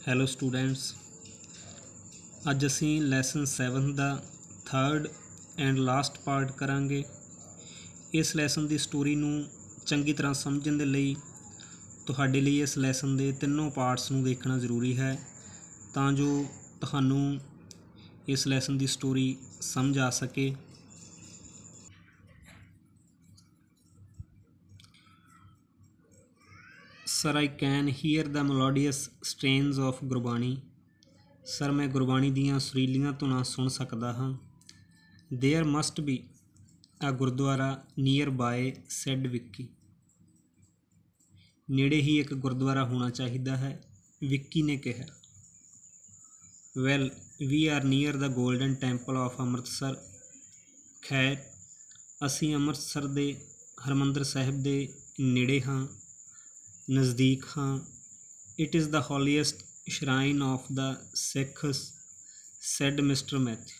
Hello students, अज असी lesson 7 का third and last part करांगे। इस लैसन की स्टोरी नूं चंगी तरह समझण दे लई तुहाडे लई इस लैसन के तीनों पार्ट्स नूं देखना जरूरी है तां जो तुहानूं इस लैसन की स्टोरी समझ आ सके। Sir I can hear the melodious strains of Gurbani. Sir मैं गुरबाणी दीयां सुरीलियां धुनां सुन सकदा हाँ। There must be a gurdwara nearby said Vicky. नेड़े ही एक गुरुद्वारा होना चाहिदा है, विक्की ने कहा। Well we are near the Golden Temple of Amritsar. खैर असी अमृतसर दे हरमंदर साहिब दे नेड़े हाँ, नज़दीक हाँ। It is the holiest shrine of the Sikhs said mister Matthew.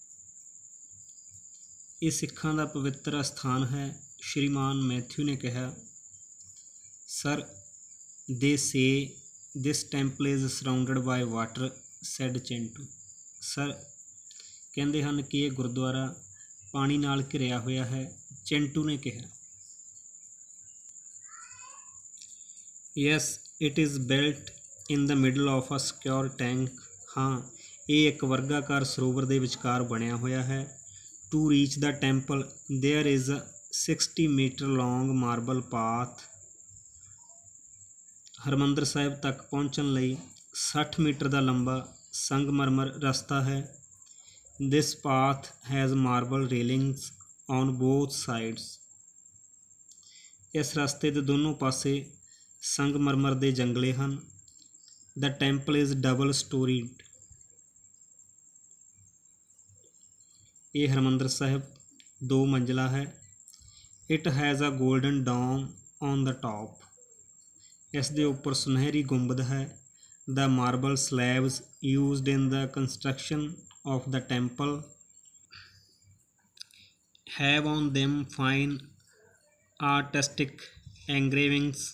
ये सिखां दा पवित्र स्थान है, श्रीमान मैथ्यू ने कहा। Sir they say this temple is surrounded by water said Chintu. Sir कहते हैं कि यह गुरुद्वारा पानी नाल घिरिया होया है, चिंटू ने कहा। Yes it is built in the middle of a secure tank. हाँ ये एक वर्गाकार सरोवर के विचकार बनया होया है। To reach the temple there is a 60 metre long marble path. Harmandar Sahib तक पहुँचने लई 60 मीटर का लंबा संगमरमर रस्ता है। This path has marble railings on both sides. इस रस्ते के दोनों पासे संगमरमर के जंगले हैं। The temple is double storeyed. ये हरमंदर साहिब 2 मंजिला है। It has a golden dome on the top. इस दे उपर सुनहरी गुंबद है। The marble slabs used in the construction of the temple have on them fine artistic engravings.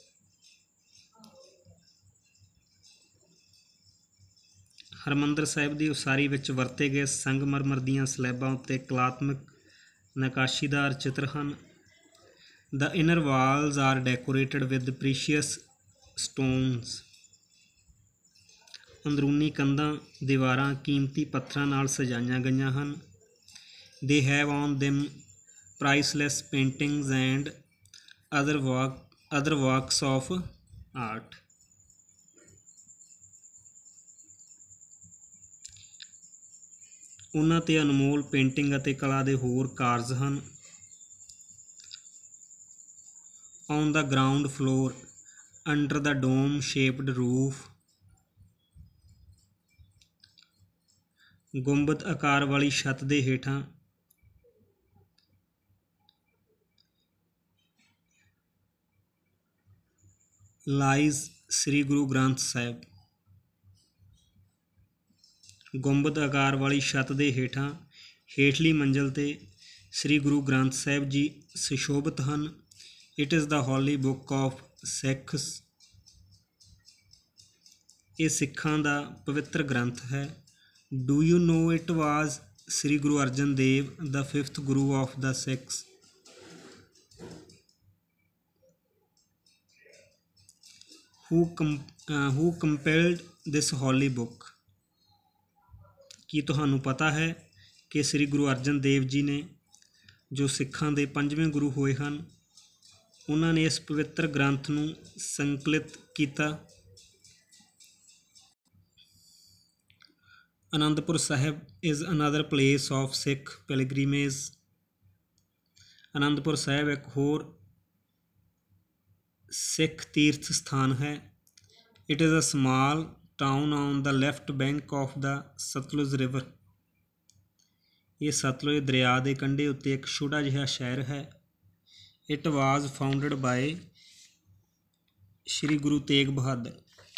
Harmandar Sahib की उसारी विच वरते गए संगमरमर दीयां स्लैबां उत्ते कलात्मक नकाशीदार चित्र हैं। The inner walls are decorated with precious stones. अंदरूनी कंधां दीवारां कीमती पत्थरां नाल सजाईयां गईयां हन। They have on them priceless paintings and other works of art. उन्हां ते अनमोल पेंटिंग अते कला दे होर कारज हैं। On the ground floor under the dome shaped roof. गुंबद आकार वाली छत दे हेठां लाइज श्री गुरु ग्रंथ साहिब। गुंबद आकार वाली छत के हेठां हेठली मंजिल ते श्री गुरु ग्रंथ साहिब जी सुशोभित हैं। It is the holy book of Sikhs. ये सिखां दा पवित्र ग्रंथ है। Do you know it was Shri Guru Arjan Dev the 5th Guru of the Sikhs. who compiled this holy book। ਕੀ ਤੁਹਾਨੂੰ ਪਤਾ ਹੈ ਕਿ ਸ੍ਰੀ ਗੁਰੂ ਅਰਜਨ ਦੇਵ ਜੀ ਨੇ ਜੋ ਸਿੱਖਾਂ ਦੇ 5ਵੇਂ ਗੁਰੂ ਹੋਏ ਹਨ, ਉਹਨਾਂ ਨੇ ਇਸ ਪਵਿੱਤਰ ਗ੍ਰੰਥ ਨੂੰ ਸੰਕਲਿਤ ਕੀਤਾ। Anandpur Sahib is another place of Sikh pilgrimage. Anandpur Sahib ਇੱਕ ਹੋਰ ਸਿੱਖ ਤੀਰਥ ਸਥਾਨ ਹੈ। It is a small town on the left bank of the Sutlej river. ये सतलुज दरिया के कंढे उत्ते एक छोटा जिहा शहर है। It was founded by Shri Guru Tegh बहादुर।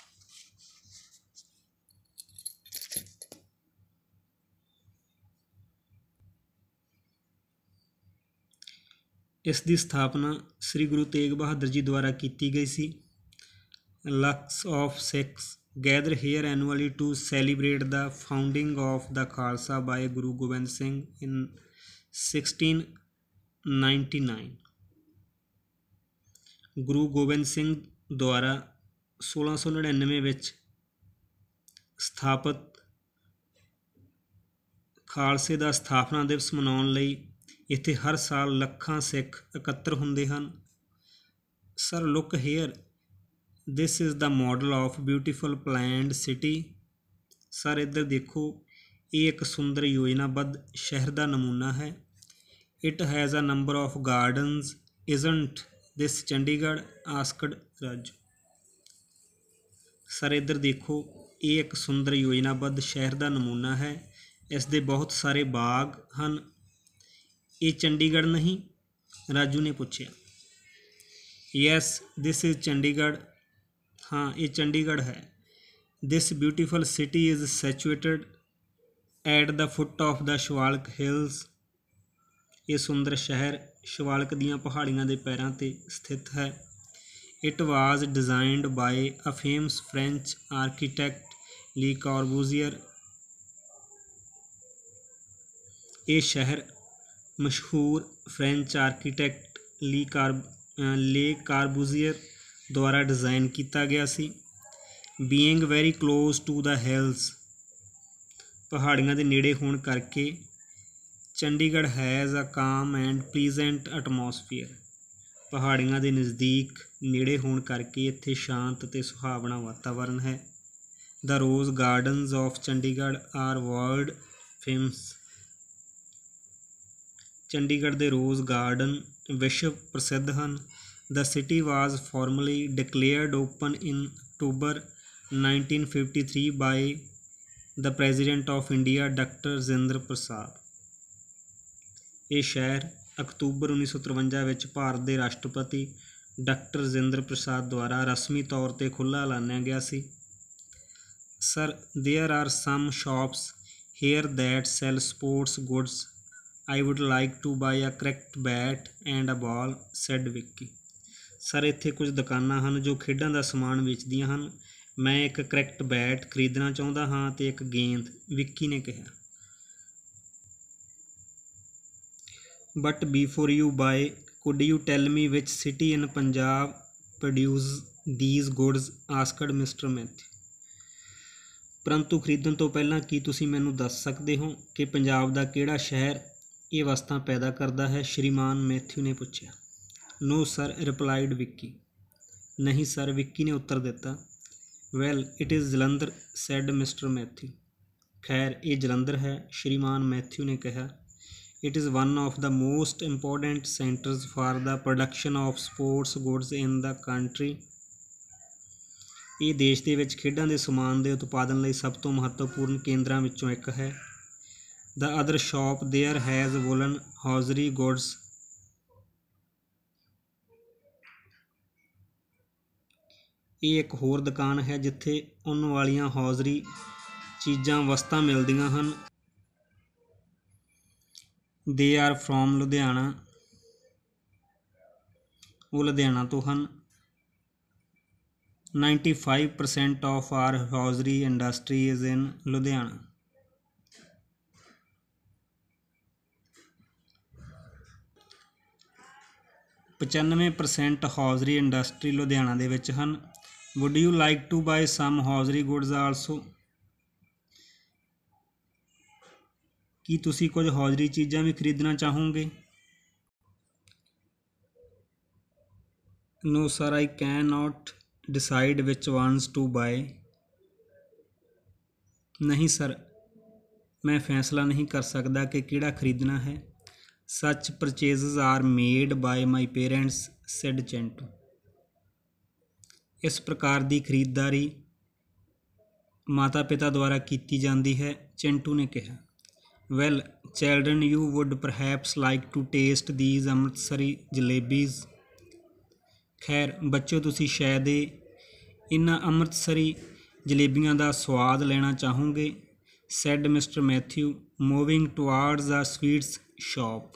इस दी स्थापना श्री गुरु तेग बहादुर जी द्वारा की गई सी। Lakhs of Sikhs gather here annually to celebrate the founding of the Khalsa by Guru Gobind Singh in 1699। Guru Gobind Singh ਦੁਆਰਾ 1699 ਵਿੱਚ ਸਥਾਪਿਤ ਖਾਲਸੇ ਦਾ ਸਥਾਪਨਾ ਦਿਵਸ ਮਨਾਉਣ ਲਈ ਇੱਥੇ ਹਰ ਸਾਲ ਲੱਖਾਂ ਸਿੱਖ ਇਕੱਤਰ ਹੁੰਦੇ ਹਨ। Sir look here, this is the model of beautiful planned city. Sir ਇੱਧਰ ਦੇਖੋ, ਇਹ ਇੱਕ ਸੁੰਦਰ ਯੋਜਨਾਬੱਧ ਸ਼ਹਿਰ ਦਾ ਨਮੂਨਾ ਹੈ। It has a number of gardens isn't this Chandigarh asked Raju. Sir ਇੱਧਰ ਦੇਖੋ, ਇਹ ਇੱਕ ਸੁੰਦਰ ਯੋਜਨਾਬੱਧ ਸ਼ਹਿਰ ਦਾ ਨਮੂਨਾ ਹੈ। ਇਸ ਦੇ ਬਹੁਤ ਸਾਰੇ ਬਾਗ ਹਨ। ਇਹ ਚੰਡੀਗੜ੍ਹ ਨਹੀਂ? ਰਾਜੂ ਨੇ ਪੁੱਛਿਆ। Yes this is Chandigarh. ਹਾਂ, ਇਹ ਚੰਡੀਗੜ੍ਹ ਹੈ। This beautiful city is situated at the foot of the Shivalik hills. ਇਹ ਸੁੰਦਰ ਸ਼ਹਿਰ ਸ਼ਿਵਾਲਿਕ ਦੀਆਂ ਪਹਾੜੀਆਂ ਦੇ ਪੈਰਾਂ 'ਤੇ ਸਥਿਤ ਹੈ। It was designed by a famous French architect Le Corbusier. ਇਹ ਸ਼ਹਿਰ ਮਸ਼ਹੂਰ ਫ੍ਰੈਂਚ ਆਰਕੀਟੈਕਟ ਲੇ ਕਾਰਬੂਜ਼ੀਅਰ ਦੁਆਰਾ ਡਿਜ਼ਾਈਨ ਕੀਤਾ ਗਿਆ ਸੀ। Being very close to the hills, ਪਹਾੜੀਆਂ ਦੇ ਨੇੜੇ ਹੋਣ ਕਰਕੇ ਚੰਡੀਗੜ੍ਹ ਹੈਜ਼ ਅ ਕਾਮ ਐਂਡ ਪਲੀਜ਼ੈਂਟ ਐਟਮੋਸਫੀਅਰ। ਪਹਾੜੀਆਂ ਦੇ ਨਜ਼ਦੀਕ ਨੇੜੇ ਹੋਣ ਕਰਕੇ ਇੱਥੇ ਸ਼ਾਂਤ ਅਤੇ ਸੁਹਾਵਣਾ ਵਾਤਾਵਰਨ ਹੈ। The rose gardens of Chandigarh are world famous. Chandigarh ਦੇ ਰੋਜ਼ ਗਾਰਡਨ ਵਿਸ਼ਵ ਪ੍ਰਸਿੱਧ ਹਨ। The city was formally declared open in October 1953 by the President of India, Dr. Rajendra Prasad। ਇਹ ਸ਼ਹਿਰ ਅਕਤੂਬਰ 1953 ਵਿੱਚ ਭਾਰਤ ਦੇ ਰਾਸ਼ਟਰਪਤੀ ਡਾਕਟਰ ਰਜਿੰਦਰ ਪ੍ਰਸਾਦ ਦੁਆਰਾ ਰਸਮੀ ਤੌਰ 'ਤੇ ਖੁੱਲ੍ਹਾ ਐਲਾਨਿਆ ਗਿਆ ਸੀ। Sir there are some shops here that sell sports goods. I would like to buy a cricket bat and a ball, said Vicky। Sir ਇੱਥੇ ਕੁਝ ਦੁਕਾਨਾਂ ਹਨ ਜੋ ਖੇਡਾਂ ਦਾ ਸਮਾਨ ਵੇਚਦੀਆਂ ਹਨ। ਮੈਂ ਇੱਕ ਕ੍ਰਿਕਟ ਬੈਟ ਖਰੀਦਣਾ ਚਾਹੁੰਦਾ ਹਾਂ ਅਤੇ ਇੱਕ ਗੇਂਦ, ਵਿੱਕੀ ਨੇ ਕਿਹਾ। But before you buy could you tell me which city in Punjab produce these goods, asked mister Matthew. ਪਰੰਤੂ ਖਰੀਦਣ ਤੋਂ ਪਹਿਲਾਂ ਕੀ ਤੁਸੀਂ ਮੈਨੂੰ ਦੱਸ ਸਕਦੇ ਹੋ ਕਿ ਪੰਜਾਬ ਦਾ ਕਿਹੜਾ ਸ਼ਹਿਰ ਇਹ ਵਸਤਾਂ ਪੈਦਾ ਕਰਦਾ ਹੈ? ਸ਼੍ਰੀਮਾਨ ਮੈਥਿਊ ਨੇ ਪੁੱਛਿਆ। No sir, replied Vicky. ਨਹੀਂ ਸਰ, ਵਿੱਕੀ ਨੇ ਉੱਤਰ ਦਿੱਤਾ। Well it is Jalandhar, said mister Matthew. ਖੈਰ ਇਹ ਜਲੰਧਰ ਹੈ, ਸ਼੍ਰੀਮਾਨ ਮੈਥਿਊ ਨੇ ਕਿਹਾ। It is one of the most important centres for the production of sports goods in the country. ਇਹ ਦੇਸ਼ ਦੇ ਵਿੱਚ ਖੇਡਾਂ ਦੇ ਸਮਾਨ ਦੇ ਉਤਪਾਦਨ ਲਈ ਸਭ ਤੋਂ ਮਹੱਤਵਪੂਰਨ ਕੇਂਦਰਾਂ ਵਿੱਚੋਂ ਇੱਕ ਹੈ। The other shop there has woolen hosiery goods। ਇਹ ਇੱਕ ਹੋਰ ਦੁਕਾਨ ਹੈ ਜਿੱਥੇ ਉੱਨ ਵਾਲੀਆਂ ਹੌਜ਼ਰੀ ਚੀਜ਼ਾਂ ਵਸਤਾਂ ਮਿਲਦੀਆਂ ਹਨ। They are from Ludhiana. ਉਹ ਲੁਧਿਆਣਾ ਤੋਂ ਹਨ। 95% of our hosiery industry is in Ludhiana. 95% hosiery industry Ludhiana ਦੇ ਵਿੱਚ ਹਨ। Would you like to buy some hosiery goods also. ਕੀ ਤੁਸੀਂ ਕੁਝ ਹੌਜ਼ਰੀ ਚੀਜ਼ਾਂ ਵੀ ਖਰੀਦਣਾ ਚਾਹੋਗੇ? No sir, I can not decide which ones to buy. ਨਹੀਂ ਸਰ, ਮੈਂ ਫੈਸਲਾ ਨਹੀਂ ਕਰ ਸਕਦਾ ਕਿ ਕਿਹੜਾ ਖਰੀਦਣਾ ਹੈ। Such purchases are made by my parents, said Chintu. ਇਸ ਪ੍ਰਕਾਰ ਦੀ ਖਰੀਦਦਾਰੀ ਮਾਤਾ ਪਿਤਾ ਦੁਆਰਾ ਕੀਤੀ ਜਾਂਦੀ ਹੈ, ਚਿੰਟੂ ਨੇ ਕਿਹਾ। Well children, you would perhaps like to taste these Amritsari jalebis. ਖੈਰ ਬੱਚਿਓ, ਤੁਸੀਂ ਸ਼ਾਇਦ ਇਹਨਾਂ ਅੰਮ੍ਰਿਤਸਰੀ ਜਲੇਬੀਆਂ ਦਾ ਸਵਾਦ ਲੈਣਾ ਚਾਹੋਗੇ, said mister Matthew moving towards a sweets shop.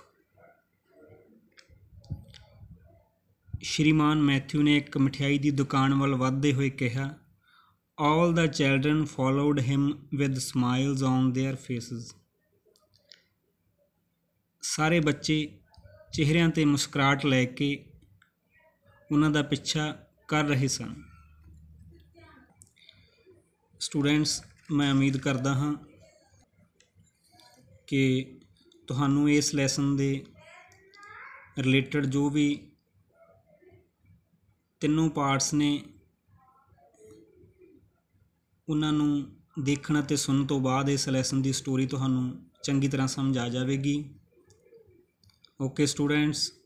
ਸ਼੍ਰੀਮਾਨ ਮੈਥਿਊ ਨੇ ਇੱਕ ਮਠਿਆਈ ਦੀ ਦੁਕਾਨ ਵੱਲ ਵੱਧਦੇ ਹੋਏ ਕਿਹਾ। All the children followed him with smiles on their faces. ਸਾਰੇ ਬੱਚੇ ਚਿਹਰਿਆਂ 'ਤੇ ਮੁਸਕਰਾਹਟ ਲੈ ਕੇ ਉਹਨਾਂ ਦਾ ਪਿੱਛਾ ਕਰ ਰਹੇ ਸਨ। ਸਟੂਡੈਂਟਸ, ਮੈਂ ਉਮੀਦ ਕਰਦਾ ਹਾਂ ਕਿ ਤੁਹਾਨੂੰ ਇਸ ਲੈਸਨ ਦੇ ਰਿਲੇਟਡ ਜੋ ਵੀ ਤਿੰਨੋਂ ਪਾਰਟਸ ਨੇ ਉਹਨਾਂ ਨੂੰ ਦੇਖਣ ਅਤੇ ਸੁਣਨ ਤੋਂ ਬਾਅਦ ਇਸ ਲੈਸਨ ਦੀ ਸਟੋਰੀ ਤੁਹਾਨੂੰ ਚੰਗੀ ਤਰ੍ਹਾਂ ਸਮਝ ਆ ਜਾਵੇਗੀ। Okay students,